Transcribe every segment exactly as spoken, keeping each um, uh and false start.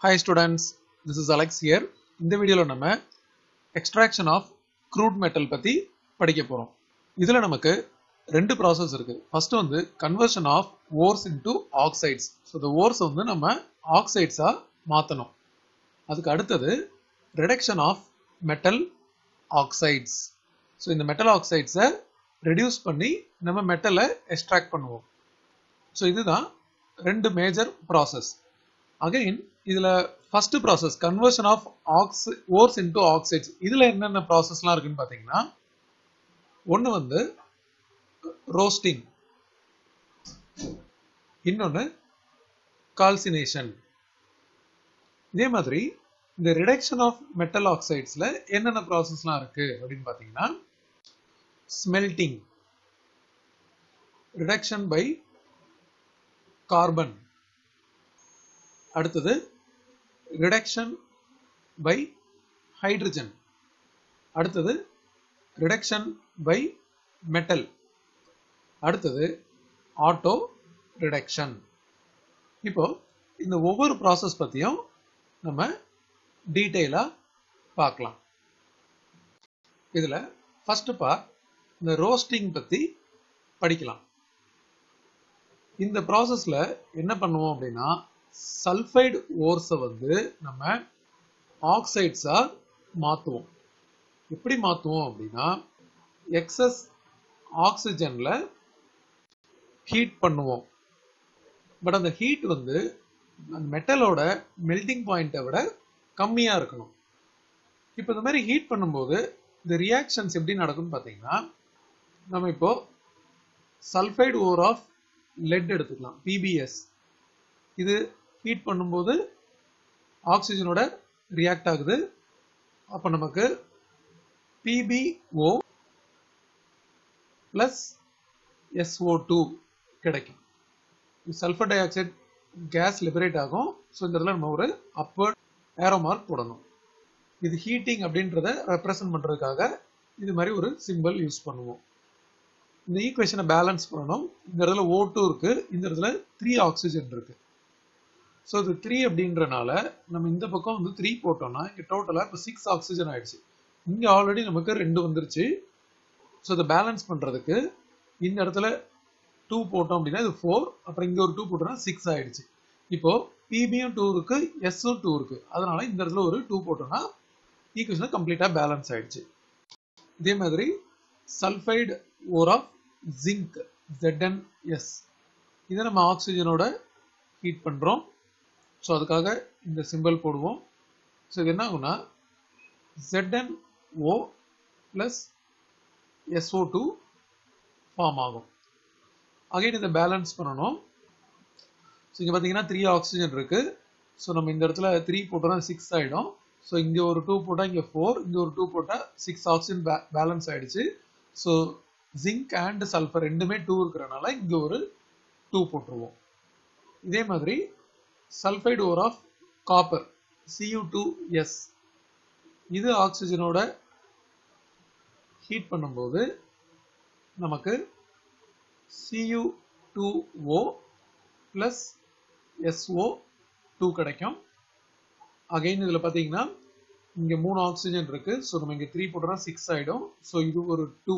Hi students, this is Alex here. இந்த வீடியோல நம்ம extraction of crude metal பத்தி படிக்க போறோம். இதுல நமக்கு ரெண்டு process இருக்கு. First வந்து conversion of ores into oxides. So the ores வந்து நம்ம oxides ஆ மாத்தணும். அதுக்கு அடுத்தது reduction of metal oxides. So இந்த metal oxides அ reduce பண்ணி நம்ம metal அ extract பண்ணுவோம். So இதுதான் ரெண்டு major process. Again, இதுல first process conversion of ox ores into oxides. இதுல என்னென்ன processலாம் இருக்குன்னு பாத்தீங்கன்னா, ஒன்னு வந்து roasting, இன்னொன்னு calcination. இதே மாதிரி இந்த reduction of metal oxidesல என்னென்ன processலாம் இருக்கு அப்படின்னு பாத்தீங்கன்னா, smelting, reduction by carbon, அடுத்தது reduction by hydrogen, அடுத்தது reduction by metal, அடுத்தது auto reduction. இப்போ இந்த ஒவ்வொரு process பத்தியும் நம்ம டீடைலா பார்க்கலாம். இதுல first part இந்த roasting பத்தி படிக்கலாம். இந்த processல என்ன பண்ணுவோம் அப்படின்னா, சல்பைடு ஓர்ஸை வந்து நம்ம ஆக்சைட்ஸா மாத்துவோம். எப்படி மாத்துவோம் அப்படின்னா, எக்ஸஸ் ஆக்சிஜன்ல ஹீட் பண்ணுவோம். பட் அந்த ஹீட் வந்து அந்த மெட்டலோட மெல்டிங் பாயிண்ட்டை விட கம்மியா இருக்கணும். இப்போ இந்த மாதிரி ஹீட் பண்ணும்போது இந்த ரியாக்ஷன்ஸ் எப்படி நடக்கும்னு பார்த்தீங்கன்னா, நம்ம இப்போ சல்பைடு ஓர் ஆஃப் லெட் எடுத்துக்கலாம், பிபிஎஸ். இது ஹீட் பண்ணும்போது ஆக்சிஜனோட ரியாக்ட் ஆகுது. அப்ப நமக்கு P b O plus S O two கிடைக்கும். Sulphur dioxide gas liberate ஆகும். ஸோ இந்த இடத்துல நம்ம ஒரு அப்வர்ட் ஏரோ மார்க் போடணும். இது ஹீட்டிங் அப்படின்றத ரெப்ரசன்ட் பண்றதுக்காக இது மாதிரி ஒரு சிம்பிள் யூஸ் பண்ணுவோம். இந்த ஈக்குவேஷனை பேலன்ஸ் பண்ணணும். இந்த இடத்துல O two இருக்கு, இந்த இடத்துல த்ரீ ஆக்சிஜன் இருக்கு. ஸோ இது த்ரீ அப்படின்றனால நம்ம இந்த பக்கம் வந்து த்ரீ போட்டோம்னா இங்கே டோட்டலாக இப்போ சிக்ஸ் ஆக்சிஜன் ஆயிடுச்சு. இங்கே ஆல்ரெடி நமக்கு ரெண்டு வந்துருச்சு. ஸோ இதை பேலன்ஸ் பண்ணுறதுக்கு இந்த இடத்துல டூ போட்டோம் அப்படின்னா இது ஃபோர், அப்புறம் இங்கே ஒரு டூ போட்டோம்னா சிக்ஸ் ஆயிடுச்சு. இப்போ பிபியும் டூ இருக்கு, எஸ்ஸும் டூ இருக்கு. அதனால இந்த இடத்துல ஒரு டூ போட்டோம்னா ஈக்குவேஷன் கம்ப்ளீட்டாக பேலன்ஸ் ஆயிடுச்சு. இதே மாதிரி sulphide ore of zinc Z n S, இதை நம்ம ஆக்சிஜனோட ஹீட் பண்ணுறோம். ஸோ அதுக்காக இந்த சிம்பிள் போடுவோம். ஸோ இது என்ன ஆகும்னா Z n O plus S O two form ஆகும். அகைன் இதை பேலன்ஸ் பண்ணணும். ஸோ இங்கே பார்த்தீங்கன்னா த்ரீ ஆக்சிஜன் இருக்கு. ஸோ நம்ம இந்த இடத்துல த்ரீ போட்டோம்னா சிக்ஸ் ஆகிடும். ஸோ இங்கே ஒரு டூ போட்டால் இங்கே ஃபோர், இங்கே ஒரு டூ போட்டால் சிக்ஸ் ஆக்சிஜன் பே பேலன்ஸ் ஆகிடுச்சு. ஸோ ஜிங்க் அண்ட் சல்ஃபர் ரெண்டுமே டூ இருக்கிறனால இங்கே ஒரு டூ போட்டுருவோம். இதே மாதிரி sulphide ore of copper C U two S, இது ஆக்சிஜனோட ஹீட் பண்ணும்போது நமக்கு C U two O plus S O two கிடைக்கும். அகைன் இதில் பார்த்தீங்கன்னா இங்கே மூணு ஆக்சிஜன் இருக்கு. ஸோ நம்ம இங்கே த்ரீ போட்டோம்னா சிக்ஸ் ஆகிடும். ஸோ இது ஒரு டூ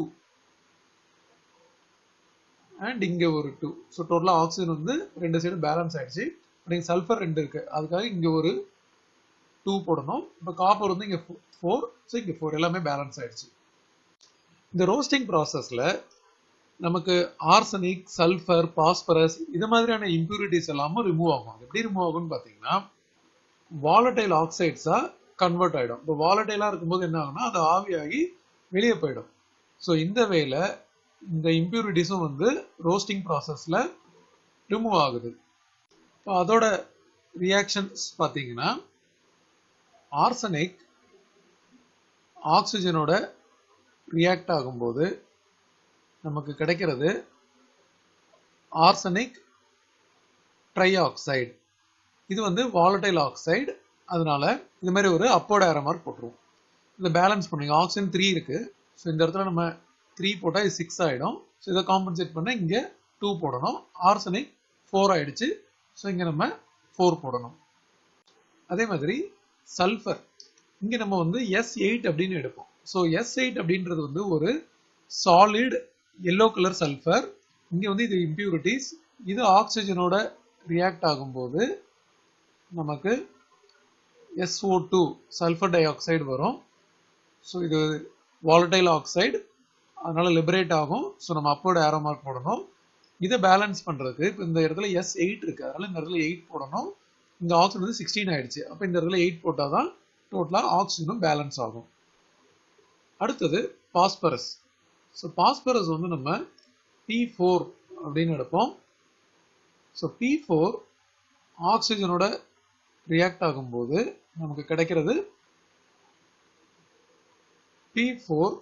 அண்ட் இங்கே ஒரு டூ. ஸோ டோட்டலாக ஆக்சிஜன் வந்து ரெண்டு சைடு பேலன்ஸ் ஆயிடுச்சு. நீங்கள் சல்ஃபர் ரெண்டு இருக்கு, அதுக்காக இங்கே ஒரு டூ போடணும். இப்போ காப்பர் வந்து இங்கே ஃபோர், ஸோ இங்கே ஃபோர், எல்லாமே பேலன்ஸ் ஆயிடுச்சு. இந்த ரோஸ்டிங் ப்ராசஸில் நமக்கு ஆர்சனிக், சல்ஃபர், பாஸ்பரஸ் இது மாதிரியான இம்ப்யூரிட்டிஸ் எல்லாமும் ரிமூவ் ஆகும். எப்படி ரிமூவ் ஆகும்னு பார்த்தீங்கன்னா, வாலடைல் ஆக்சைட்ஸாக கன்வெர்ட் ஆகிடும். இப்போ வாலடைலாக இருக்கும்போது என்ன ஆகும்னா அது ஆவியாகி வெளியே போயிடும். ஸோ இந்த வேல இந்த இம்ப்யூரிட்டிஸும் வந்து ரோஸ்டிங் ப்ராசஸில் ரிமூவ் ஆகுது. இப்போ அதோட ரியாக்ஷன்ஸ் பார்த்தீங்கன்னா, ஆர்சனிக் ஆக்சிஜனோட ரியாக்ட் ஆகும்போது நமக்கு கிடைக்கிறது ஆர்சனிக் ட்ரை ஆக்சைடு. இது வந்து வாலடைல் ஆக்சைடு. அதனால இது மாதிரி ஒரு அப்போர்ட் ஏரோ மார்க் போட்டுருவோம். இதை பேலன்ஸ் பண்ணுங்க. ஆக்சிஜன் த்ரீ இருக்கு. ஸோ இந்த இடத்துல நம்ம த்ரீ போட்டால் இது சிக்ஸ் ஆகிடும். ஸோ இதை காம்பன்சேட் பண்ண இங்கே டூ போடணும். ஆர்சனிக் ஃபோர் ஆயிடுச்சு. ஸோ இங்கே நம்ம ஃபோர் போடணும். அதே மாதிரி சல்ஃபர் இங்க நம்ம வந்து எஸ் எயிட் அப்படின்னு எடுப்போம். ஸோ எஸ் எயிட் அப்படின்றது வந்து ஒரு சாலிட் எல்லோ கலர் சல்ஃபர். இங்க வந்து இது இம்பியூரிட்டிஸ். இது ஆக்சிஜனோட ரியாக்ட் ஆகும்போது நமக்கு S O two sulphur dioxide வரும். ஸோ இது வாலடைல் ஆக்சைடு, அதனால லிபரேட் ஆகும். ஸோ நம்ம அப்போர்ட் ஏரோ மார்க் போடணும். இதை பேலன்ஸ் பண்றதுக்கு இப்போ இந்த இடத்துல எஸ் எயிட் இருக்கு, அதனால இந்த இடத்துல எயிட் போடணும். இந்த ஆக்சிஜன் வந்து சிக்ஸ்டீன் ஆயிடுச்சு. அப்போ இந்த இடத்துல எயிட் போட்டாதான் டோட்டலா ஆக்சிஜனும் பேலன்ஸ் ஆகும். அடுத்தது பாஸ்பரஸ். ஸோ பாஸ்பரஸ் வந்து நம்ம பி ஃபோர் அப்படின்னு எடுப்போம். ஸோ பி ஃபோர் ஆக்சிஜனோட ரியாக்ட் ஆகும்போது நமக்கு கிடைக்கிறது பி ஃபோர்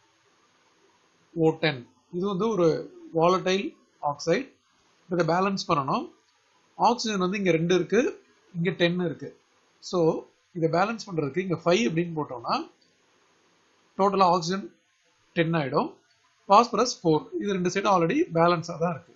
ஓ டென். இது வந்து ஒரு வாலடைல் ஆக்சைடு. இதை பேலன்ஸ் பண்ணணும். ஆக்சிஜன் வந்து இங்க ரெண்டு இருக்கு, இங்க டென் இருக்கு. ஸோ இதை பேலன்ஸ் பண்றதுக்கு இங்க ஃபைவ் அப்படின்னு போட்டோம்னா டோட்டலா ஆக்சிஜன் டென் ஆயிடும். Phosphorus four. இது ரெண்டு சைடும் ஆல்ரெடி பேலன்ஸா தான் இருக்கு.